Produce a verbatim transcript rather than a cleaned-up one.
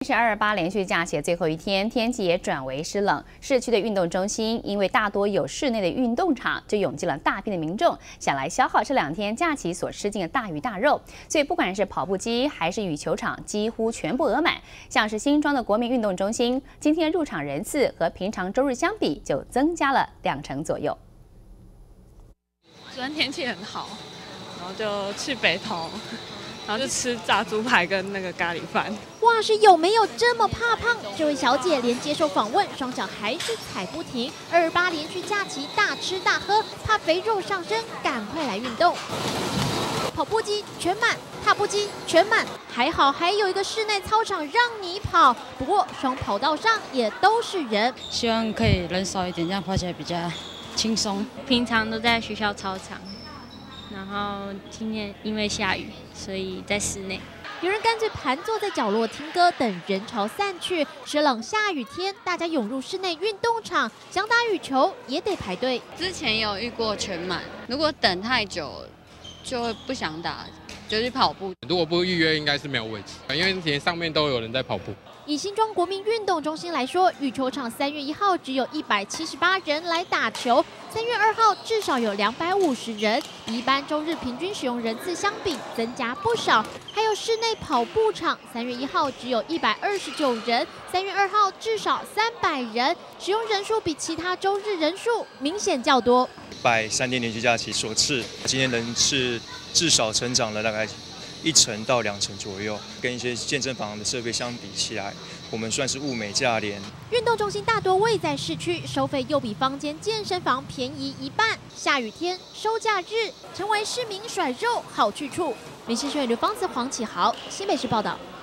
是二二八连续假期的最后一天，天气也转为湿冷。市区的运动中心因为大多有室内的运动场，就涌进了大批的民众，想来消耗这两天假期所吃进的大鱼大肉。所以不管是跑步机还是羽球场，几乎全部额满。像是新庄的国民运动中心，今天入场人次和平常周日相比，就增加了两成左右。 昨天天气很好，然后就去北投。 然后就吃炸猪排跟那个咖喱饭。 哇，是有没有这么怕胖？这位小姐连接受访问，双脚还是踩不停。二二八连续假期大吃大喝，怕肥肉上身，赶快来运动。跑步机全满，踏步机全满，还好还有一个室内操场让你跑。不过双跑道上也都是人， 希望可以人少一点，这样跑起来比较轻松。 平常都在学校操场。 然后今天因为下雨，所以在室内。 有人干脆盘坐在角落听歌，等人潮散去。湿冷下雨天，大家涌入室内运动场，想打羽球也得排队。 之前有遇过全满，如果等太久，就会不想打，就去跑步。 如果不预约，应该是没有位置，因为连上面都有人在跑步。 以新庄国民运动中心来说，羽球场三月一号只有一百七十八人来打球，三月二号至少有两百五十人，比一般周日平均使用人次相比增加不少。还有室内跑步场，三月一号只有一百二十九人，三月二号至少三百人，使用人数比其他周日人数明显较多。 拜三天连续假期所赐，今天人次至少成长了大概 一成到两成左右，跟一些健身房的设备相比起来，我们算是物美价廉。 运动中心大多位在市区，收费又比坊间健身房便宜一半。下雨天、收假日，成为市民甩肉好去处。民视新闻刘芳慈、黄启豪，新北市报道。